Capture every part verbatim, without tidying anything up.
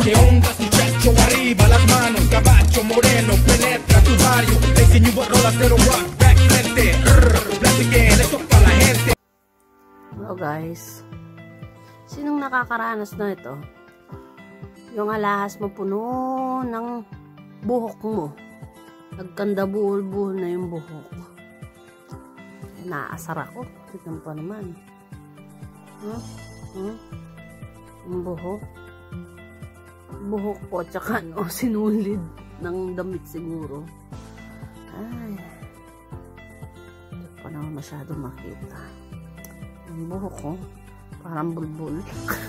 Que hundas tu pecho arriba, las manos, caballo moreno, penetra tu barrio. Te enseño rolas de los rock, back frente, rrr, platiquen, esto para la gente. Hello guys, sinong nakakaranas na ito? Yung alahas mo puno ng buhok mo, nagkanda buhol-buhol na yung buhok. Eh, naasar ako, tignan pa naman. Huh? Huh? Yung buhok buhok ko, tsaka no, sinulid ng damit siguro. Ay, hindi pa naman masyado makita. Yung buhok ko parang bulbul.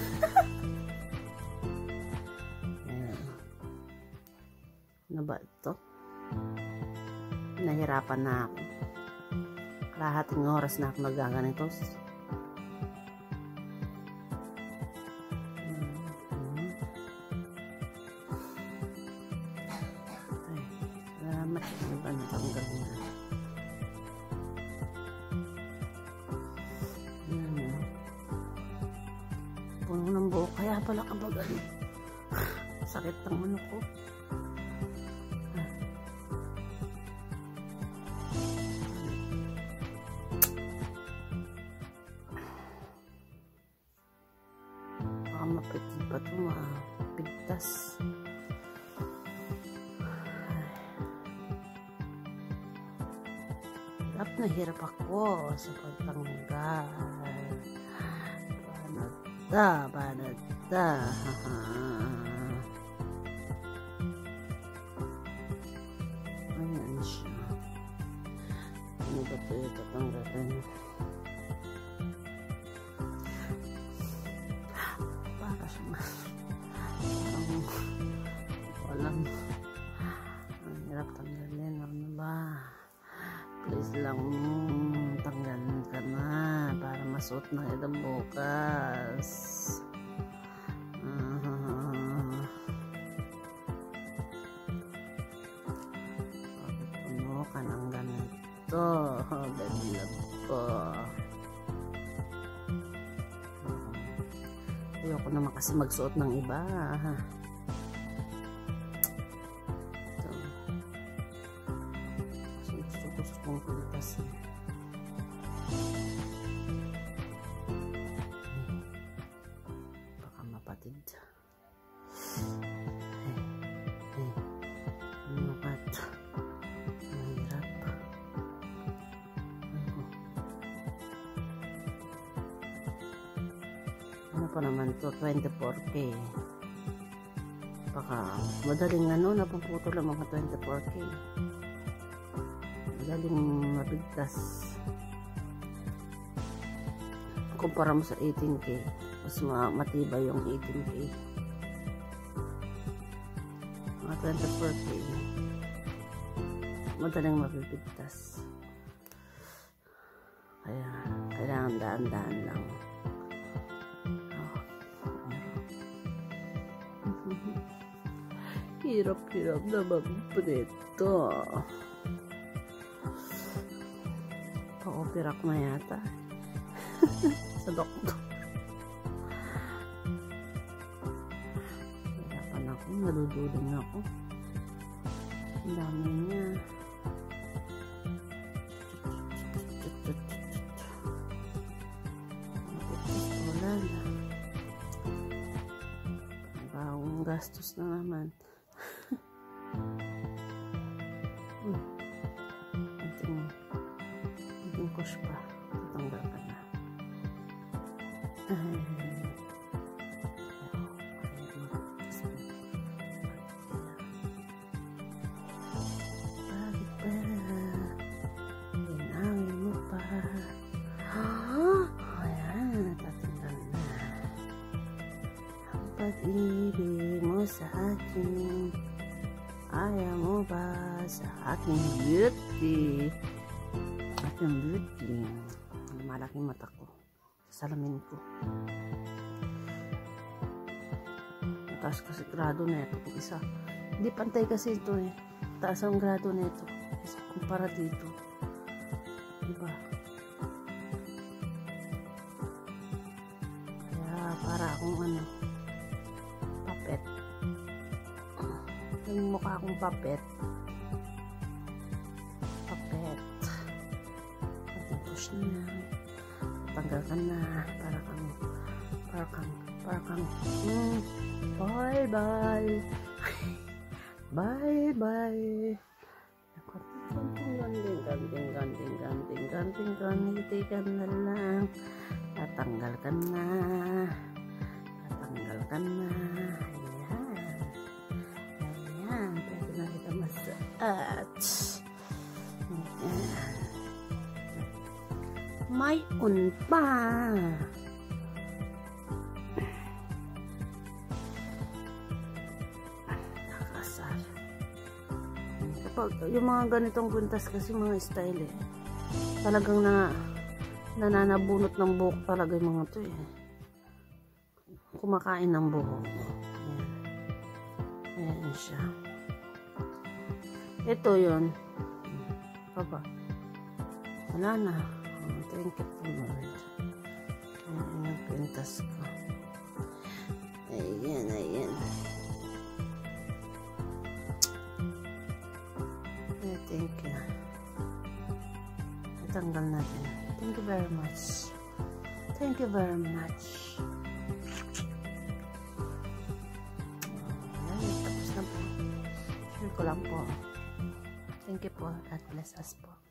Ayan. Ano ba ito? Nahirapan na ako. Kalahating oras na ako nagaganito. Tanggal na. Ayan. Puno ng buhok. Kaya pala kapag ano, sakit ng ano ko. Ah. Baka mapiti pa ito, mapigtas. Hirap na hirap ako sa pagtanggal. Banata, banata. Ayan siya. Ano ba ito yung tatanggalan? Para siya mas parang walang ang hirap tanggalin. Ano ba? Please lang, tanggalin ka na para masuot na ito bukas. Uh, Bakit puno ka ng ganito? Baby love ko. Ayoko naman kasi magsuot ng iba. Kung pintas baka mapatid. Eh, eh, nukat. Mahirap. Ano pa naman to? twenty-four K. Baka madaling ano, napuputol ang mga twenty-four K. Galing mabigtas kumpara mo sa eighteen K, mas matibay yung eighteen K. Mga twenty-four K madaling mabibigtas, kaya kailangan daan-daan lang. Oh. Hirap-hirap naman po nito. Pa-opera ko na yata sa doktor. Hirapan ako, naduduling ako. Ang dami niya. Wala na. Bagong gastos na naman. hmm. Push pa, tatanggal ka na. Ay, bakit ba? Linawin mo pa. Ayan, tatanggal na. Ang pag-ibig mo sa akin, ayaw mo ba sa aking beauty? Yung beauty, malaking mata ko sa salamin ko. Taas kasi grado na ito kung isa. Hindi pantay kasi ito eh. Taas ang grado na ito kumpara dito, diba? Kaya para akong ano, puppet. Yung mukha akong papet. Papet. Pag-push na. Tanggal ka na. Para kang, para kang, para kang, hmm. Bye, bye. Bye, bye. Ganting, ganting, ganting, ganting, ganting, ganting, ganting ka na lang. Tatanggal ka na. Tatanggal ka na. Ayan. Ayan. Pwede na kita massage. Ayan. May unpa. Nakasar. Kapag yung mga ganitong kwintas kasi mga style eh. Talagang na nananabunot ng buhok talaga yung mga to eh. Kumakain ng buhok. Ayan. Ayan siya. Ito yun. Papa. Wala na. Thank you po Lord. Ayan yung pintas ko. Ayan, ayan. Ayan, thank you. Natanggal natin. Thank you very much. Thank you very much. Ayan, tapos na po. Share ko lang po. Thank you po. God bless us po.